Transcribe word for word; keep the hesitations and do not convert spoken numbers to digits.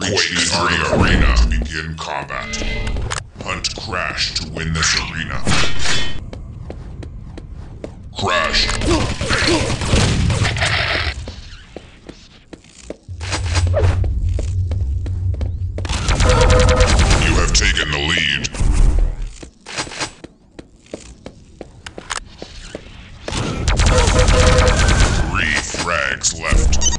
Reach the Arena Arena to begin combat. Hunt Crash to win this arena. Crash. You have taken the lead. Three frags left.